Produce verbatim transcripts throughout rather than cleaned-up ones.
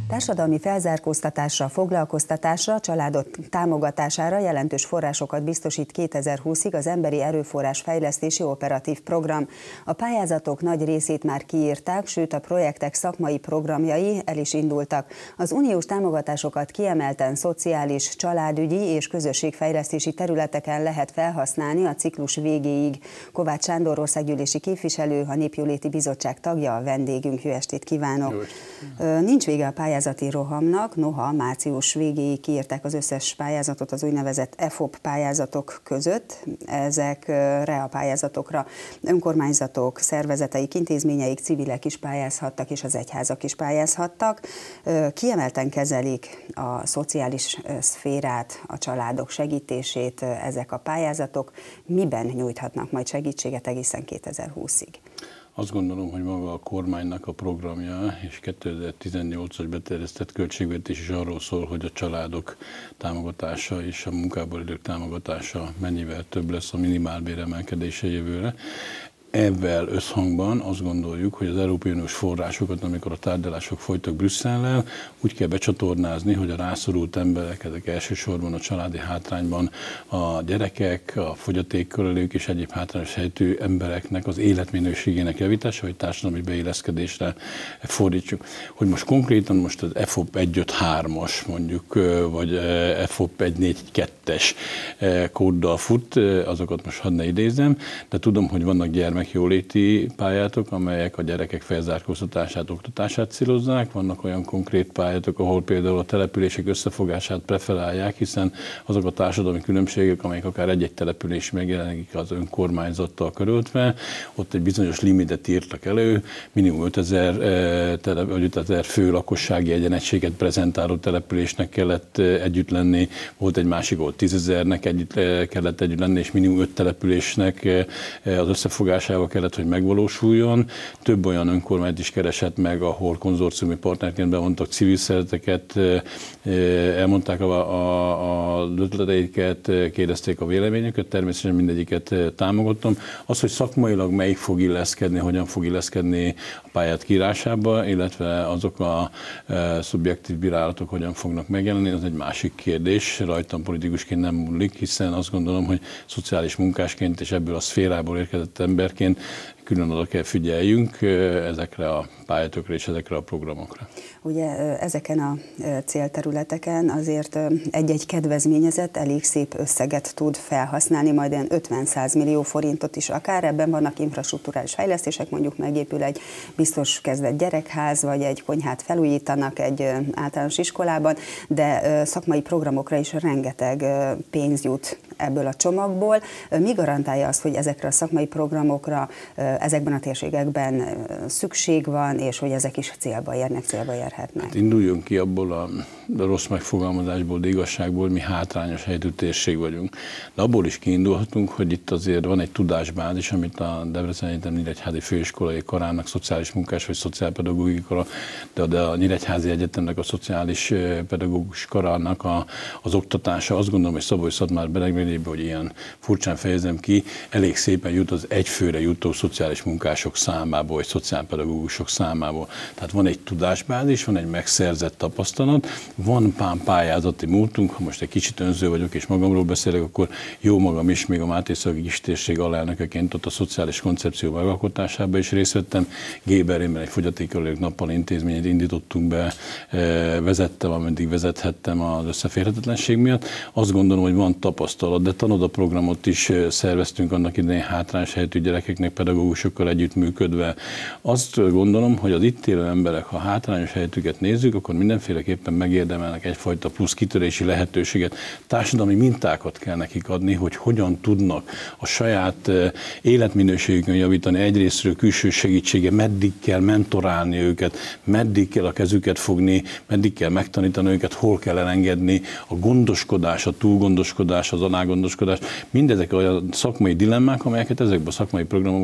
Társadalmi felzárkóztatásra, foglalkoztatásra, családok támogatására jelentős forrásokat biztosít kétezer-húszig az Emberi Erőforrás Fejlesztési Operatív Program. A pályázatok nagy részét már kiírták, sőt a projektek szakmai programjai el is indultak. Az uniós támogatásokat kiemelten szociális, családügyi és közösségfejlesztési területeken lehet felhasználni a ciklus végéig. Kovács Sándor országgyűlési képviselő, a Népjóléti Bizottság tagja, a vendégünk. Jó estét kívánok! Jó. Nincs vége a pályázati rohamnak, noha március végéig kiírták az összes pályázatot az úgynevezett E F O P pályázatok között. Ezekre a pályázatokra önkormányzatok, szervezeteik, intézményeik, civilek is pályázhattak, és az egyházak is pályázhattak. Kiemelten kezelik a szociális szférát, a családok segítését ezek a pályázatok. Miben nyújthatnak majd segítséget egészen kétezer-húszig? Azt gondolom, hogy maga a kormánynak a programja és kétezer-tizennyolcas beterjesztett költségvetés is arról szól, hogy a családok támogatása és a munkából idők támogatása mennyivel több lesz a minimálbér emelkedése jövőre. Ebben összhangban azt gondoljuk, hogy az Európai Uniós forrásokat, amikor a tárgyalások folytak Brüsszellel, úgy kell becsatornázni, hogy a rászorult emberek, ezek elsősorban a családi hátrányban a gyerekek, a fogyatékkal élők és egyéb hátrányos helyzetű embereknek az életminőségének javítása, hogy társadalmi beilleszkedésre fordítsuk. Hogy most konkrétan most az E F O P egy öt hármas mondjuk, vagy E F O P egy négy kettes kóddal fut, azokat most hadd ne idézem, de tudom, hogy vannak gyermek jóléti pályátok, amelyek a gyerekek felzárkóztatását, oktatását célozzák. Vannak olyan konkrét pályátok, ahol például a települések összefogását preferálják, hiszen azok a társadalmi különbségek, amelyek akár egy-egy település megjelenik az önkormányzattal körültve, ott egy bizonyos limitet írtak elő, minimum ötezer fő lakossági egyenegységet prezentáló településnek kellett együtt lenni, volt egy másik, volt tízezernek együtt kellett együtt lenni, és minimum öt településnek az összefogásával kellett, hogy megvalósuljon. Több olyan önkormányzat is keresett meg, ahol konzorciumi partnerként bevontak civil szervezeteket, elmondták az ötleteiket, kérdezték a véleményüket, természetesen mindegyiket támogattam. Az, hogy szakmailag melyik fog illeszkedni, hogyan fog illeszkedni a pályát kiírásába, illetve azok a szubjektív bírálatok hogyan fognak megjelenni, az egy másik kérdés. Rajtam politikusként nem múlik, hiszen azt gondolom, hogy szociális munkásként és ebből a szférából érkezett emberként külön oda kell figyeljünk ezekre a pályátokra és ezekre a programokra. Ugye ezeken a célterületeken azért egy-egy kedvezményezett elég szép összeget tud felhasználni, majd ilyen ötven-száz millió forintot is akár. Ebben vannak infrastrukturális fejlesztések, mondjuk megépül egy biztos kezdett gyerekház, vagy egy konyhát felújítanak egy általános iskolában, de szakmai programokra is rengeteg pénz jut ebből a csomagból. Mi garantálja azt, hogy ezekre a szakmai programokra ezekben a térségekben szükség van, és hogy ezek is célba érnek, célba érhetnek? Hát induljunk ki abból a rossz megfogalmazásból, de igazságból, mi hátrányos helyzetű térség vagyunk. De abból is kiindulhatunk, hogy itt azért van egy tudásbázis, amit a Debreceni Egyetem Nyíregyházi Főiskolai Karának szociális munkás vagy szociálpedagógiai kara, de, de a Nyíregyházi Egyetemnek a szociális pedagógus karának a, az oktatása, azt gondolom, hogy Szabolcs-Szatmár-Bereg megyében, hogy ilyen furcsán fejezem ki, elég szépen jut az egyfőre jutó szociális munkások számából, vagy szociálpedagógusok számából. Tehát van egy tudásbázis, van egy megszerzett tapasztalat, van pár pályázati múltunk, ha most egy kicsit önző vagyok és magamról beszélek, akkor jó magam is, még a Mátészalagi Kistérség alelnökeként ott a szociális koncepció megalkotásában is részt vettem. Géberében egy fogyatékkal élők nappali intézményet indítottunk be, vezettem, ameddig vezethettem az összeférhetetlenség miatt. Azt gondolom, hogy van tapasztalat, de tanodaprogramot is szerveztünk annak idején hátrányos helyzetű gyerekeknek pedagógusokkal együttműködve. Azt gondolom, hogy az itt élő emberek, ha hátrányos helyzetüket nézzük, akkor mindenféleképpen megérdemelnek egyfajta plusz kitörési lehetőséget. Társadalmi mintákat kell nekik adni, hogy hogyan tudnak a saját életminőségükön javítani. Egyrésztről külső segítsége, meddig kell mentorálni őket, meddig kell a kezüket fogni, meddig kell megtanítani őket, hol kell elengedni, a gondoskodás, a túlgondoskodás, az alágondoskodás. Mindezek olyan szakmai dilemmák, amelyeket ezekben a szakmai programokban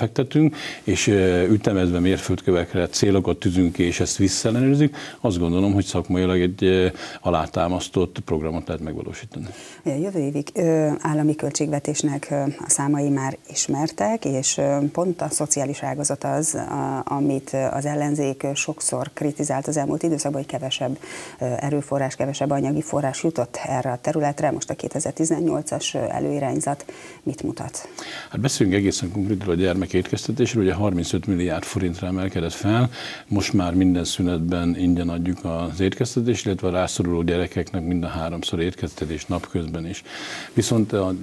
befektetünk, és ütemezve mérföldkövekre célokat tűzünk ki, és ezt visszaellenőrzik, azt gondolom, hogy szakmailag egy alátámasztott programot lehet megvalósítani. A jövő évi állami költségvetésnek a számai már ismertek, és pont a szociális ágazat az, amit az ellenzék sokszor kritizált az elmúlt időszakban, hogy kevesebb erőforrás, kevesebb anyagi forrás jutott erre a területre. Most a kétezer-tizennyolcas előirányzat mit mutat? Hát beszélünk egészen konkrétan a gyermekétkeztetésről, ugye harmincöt milliárd forintra emelkedett fel, most már minden szünetben ingyen adjuk az étkeztetést, illetve a rászoruló gyerekeknek mind a háromszor étkeztetés napközben is. Viszont a,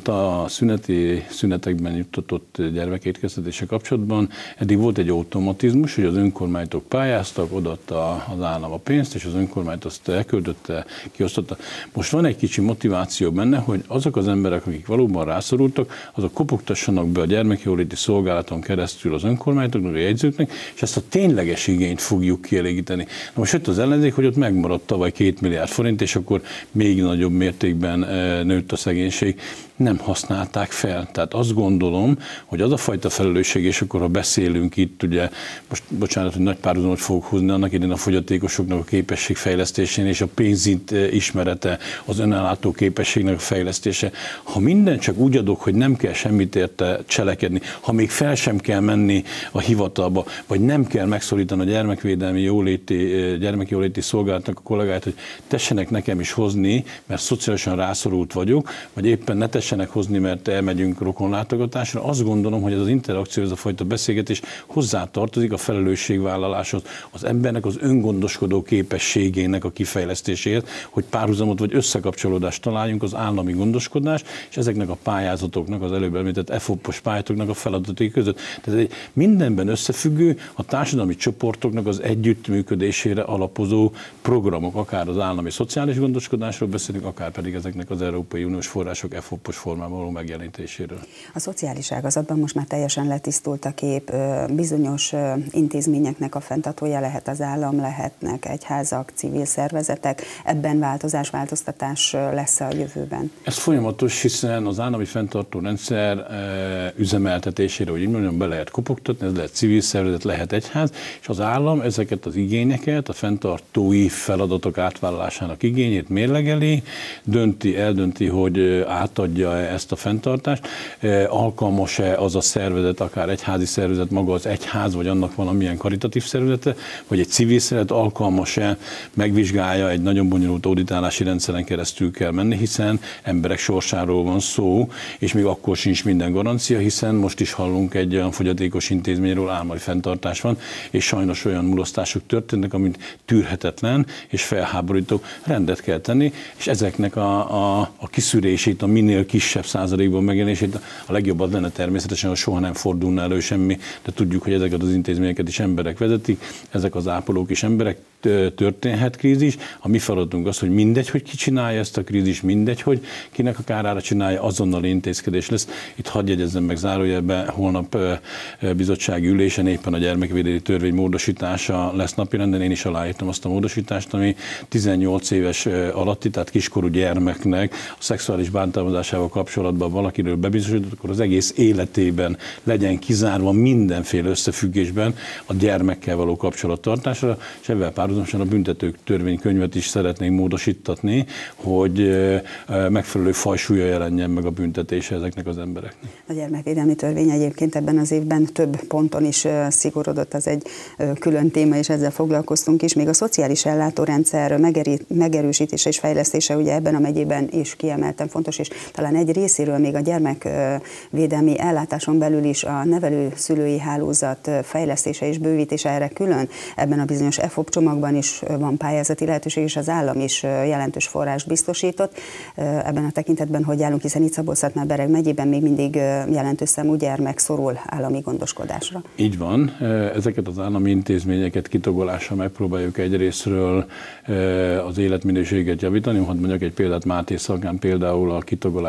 a szüneti, szünetekben juttatott gyermekétkeztetése kapcsolatban eddig volt egy automatizmus, hogy az önkormányzatok pályáztak, odaadta az állam a pénzt, és az önkormányzat azt elköltötte, kiosztotta. Most van egy kicsi motiváció benne, hogy azok az emberek, akik valóban rászorultak, azok kopogtassanak be a gyermekjóléti szolgálaton keresztül az önkormányzatoknak, a jegyzőknek, és ezt a tényleges igényt fogjuk kielégíteni. Na most jött az ellenzék, hogy ott megmaradt tavaly két milliárd forint, és akkor még nagyobb mértékben nőtt a szegénység. Nem használták fel. Tehát azt gondolom, hogy az a fajta felelősség, és akkor ha beszélünk itt, ugye, most bocsánat, hogy nagy párhuzamot fogok húzni, annak idején a fogyatékosoknak a képességfejlesztésén és a pénzint ismerete, az önellátó képességnek a fejlesztése. Ha minden csak úgy adok, hogy nem kell semmit érte cselekedni, ha még fel sem kell menni a hivatalba, vagy nem kell megszólítani a gyermekvédelmi jóléti, gyermekjóléti szolgálatnak a kollégáit, hogy tessenek nekem is hozni, mert szociálisan rászorult vagyok, vagy éppen ne tessenek hozni, mert elmegyünk rokonlátogatásra. Azt gondolom, hogy ez az interakció, ez a fajta beszélgetés hozzátartozik a felelősségvállaláshoz, az embernek az öngondoskodó képességének a kifejlesztéséhez, hogy párhuzamot vagy összekapcsolódást találjunk az állami gondoskodás, és ezeknek a pályázatoknak, az előbb említett e fopos pályázatoknak a feladatai között. Tehát egy mindenben összefüggő, a társadalmi csoportoknak az együttműködésére alapozó programok, akár az állami szociális gondoskodásról beszélünk, akár pedig ezeknek az Európai Uniós források e fopos formában való megjelenítéséről. A szociális ágazatban most már teljesen letisztult a kép, bizonyos intézményeknek a fenntartója lehet az állam, lehetnek egyházak, civil szervezetek, ebben változás, változtatás lesz a jövőben? Ez folyamatos, hiszen az állami fenntartó rendszer üzemeltetésére, hogy így mondjam, be lehet kopogtatni, ez lehet civil szervezet, lehet egyház, és az állam ezeket az igényeket, a fenntartói feladatok átvállalásának igényét mérlegeli, dönti, eldönti, hogy átadja ezt a fenntartást, alkalmas-e az a szervezet, akár egyházi szervezet, maga az egyház, vagy annak valamilyen karitatív szervezete, vagy egy civil szervezet alkalmas-e, megvizsgálja, egy nagyon bonyolult auditálási rendszeren keresztül kell menni, hiszen emberek sorsáról van szó, és még akkor sincs minden garancia, hiszen most is hallunk egy olyan fogyatékos intézményről, álmai fenntartás van, és sajnos olyan mulasztások történnek, amit tűrhetetlen és felháborító, rendet kell tenni, és ezeknek a, a, a kiszűrését, a minél kisebb százalékban megjelenését, a legjobb az lenne természetesen, hogy soha nem fordulna elő semmi, de tudjuk, hogy ezeket az intézményeket is emberek vezetik, ezek az ápolók is emberek, történhet krízis. A mi feladatunk az, hogy mindegy, hogy ki csinálja ezt a krízis, mindegy, hogy kinek a kárára csinálja, azonnali intézkedés lesz. Itt hadd jegyezzem meg zárójelben, holnap bizottsági ülésen éppen a gyermekvédelmi törvény módosítása lesz napirenden. Én is aláírtam azt a módosítást, ami tizennyolc éves alatti, tehát kiskorú gyermeknek a szexuális bántalmazásával kapcsolatban valakiről bebizonyosodott, akkor az egész életében legyen kizárva mindenféle összefüggésben a gyermekkel való kapcsolattartásra, és ebben párhuzamosan a büntető törvénykönyvet is szeretnénk módosítatni, hogy megfelelő fajsúlya jelenjen meg a büntetése ezeknek az embereknek. A gyermekvédelmi törvény egyébként ebben az évben több ponton is szigorodott, az egy külön téma, és ezzel foglalkoztunk is. Még a szociális ellátórendszer megerősítése és fejlesztése ugye ebben a megyében is kiemelten fontos, és talán egy részéről még a gyermekvédelmi ellátáson belül is a nevelőszülői hálózat fejlesztése és bővítése, erre külön ebben a bizonyos e fop csomagban is van pályázati lehetőség, és az állam is jelentős forrás biztosított ebben a tekintetben, hogy állunk, hiszen itt Szabolcs-Szatmár-Bereg megyében még mindig jelentős számú gyermek szorul állami gondoskodásra. Így van. Ezeket az állami intézményeket kitagolással megpróbáljuk egyrészről az életminőséget javítani. Hadd mondjak egy példát, Máté Szalkán például a kitagolás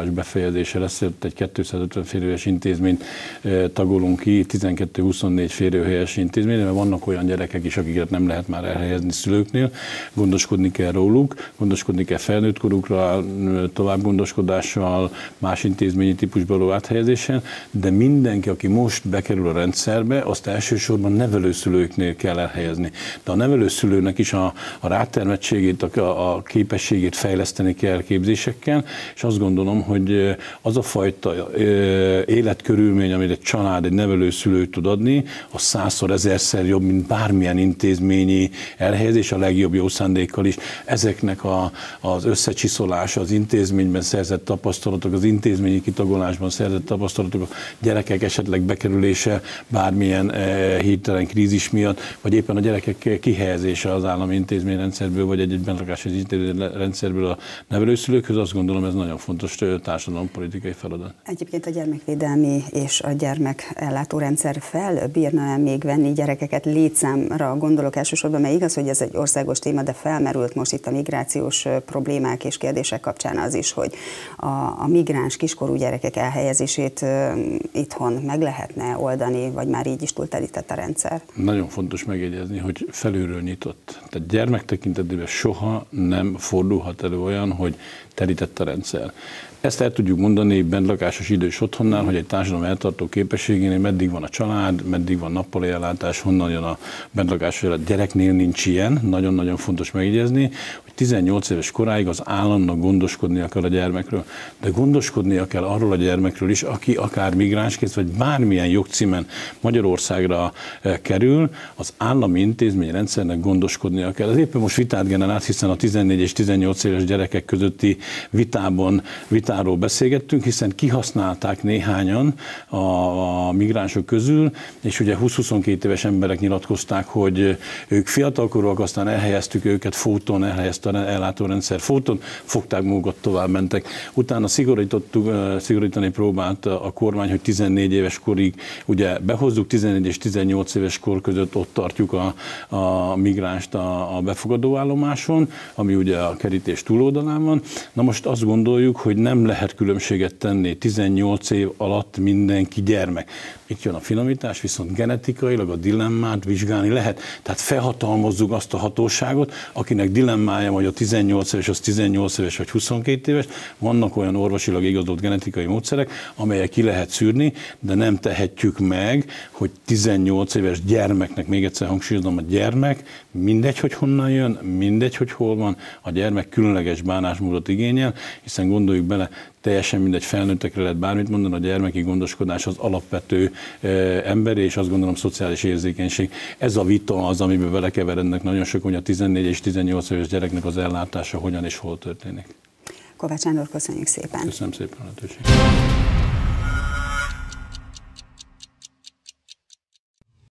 befejezése lesz, ott egy kétszázötven férőhelyes intézményt tagolunk ki, tizenkettő-huszonnégy férőhelyes intézmény, mert vannak olyan gyerekek is, akiket nem lehet már elhelyezni szülőknél, gondoskodni kell róluk, gondoskodni kell felnőtt korukra, tovább gondoskodással, más intézményi típusba való áthelyezésen, de mindenki, aki most bekerül a rendszerbe, azt elsősorban nevelőszülőknél kell elhelyezni. De a nevelőszülőnek is a, a rátermettségét, a, a képességét fejleszteni kell képzésekkel, és azt gondolom, hogy az a fajta életkörülmény, amit egy család, egy nevelőszülő tud adni, az százszor, ezerszer jobb, mint bármilyen intézményi elhelyezés, a legjobb jó szándékkal is. Ezeknek a, az összecsiszolása, az intézményben szerzett tapasztalatok, az intézményi kitagolásban szerzett tapasztalatok, a gyerekek esetleg bekerülése bármilyen eh, hirtelen krízis miatt, vagy éppen a gyerekek kihelyezése az állami intézményrendszerből, vagy egy-egy bentlakási intézményrendszerből a nevelőszülőkhöz, azt gondolom, ez nagyon fontos társadalompolitikai feladat. Egyébként a gyermekvédelmi és a gyermekellátórendszer felbírna-e még venni gyerekeket létszámra, gondolok elsősorban, mert igaz, hogy ez egy országos téma, de felmerült most itt a migrációs problémák és kérdések kapcsán az is, hogy a, a migráns kiskorú gyerekek elhelyezését uh, itthon meg lehetne oldani, vagy már így is túltelített a rendszer? Nagyon fontos megjegyezni, hogy felülről nyitott. Tehát gyermek tekintetében soha nem fordulhat elő olyan, hogy telített a rendszer. Ezt el tudjuk mondani bentlakásos idős otthonnál, hogy egy társadalom eltartó képességénél meddig van a család, meddig van nappali ellátás, honnan jön a bentlakásos ellátás. Gyereknél nincs ilyen, nagyon-nagyon fontos megjegyezni, hogy tizennyolc éves koráig az államnak gondoskodnia kell a gyermekről, de gondoskodnia kell arról a gyermekről is, aki akár migránsként, vagy bármilyen jogcímen Magyarországra kerül, az állami intézményrendszernek gondoskodnia kell. Ez éppen most vitát generált, hiszen a tizennégy és tizennyolc éves gyerekek közötti vitában, vitáról beszélgettünk, hiszen kihasználták néhányan a, a migránsok közül, és ugye húsz-huszonkettő éves emberek nyilatkozták, hogy ők fiatalkorúak, aztán elhelyeztük őket Fóton, elhelyezte a ellátórendszer Fóton, fogták magukat, tovább mentek. Utána szigorítottuk, szigorítani próbált a kormány, hogy tizennégy éves korig ugye behozzuk, tizennégy és tizennyolc éves kor között ott tartjuk a, a migránst a, a befogadóállomáson, ami ugye a kerítés túloldalán van. Na most azt gondoljuk, hogy nem lehet különbséget tenni, tizennyolc év alatt mindenki gyermek. Itt jön a finomítás, viszont genetikailag a dilemmát vizsgálni lehet. Tehát felhatalmazzuk azt a hatóságot, akinek dilemmája, hogy a tizennyolc éves, az tizennyolc éves vagy huszonkét éves. Vannak olyan orvosilag igazolt genetikai módszerek, amelyek ki lehet szűrni, de nem tehetjük meg, hogy tizennyolc éves gyermeknek, még egyszer hangsúlyozom, a gyermek, mindegy, hogy honnan jön, mindegy, hogy hol van, a gyermek különleges bánásmódot igényel, hiszen gondoljuk bele, teljesen mindegy, felnőttekre lehet bármit mondani, a gyermeki gondoskodás az alapvető e, emberi, és azt gondolom szociális érzékenység. Ez a vita az, amiben belekeverednek nagyon sok, hogy a tizennégy és tizennyolc éves gyereknek az ellátása hogyan és hol történik. Kovács Sándor, köszönjük szépen. Köszönöm szépen a lehetőséget.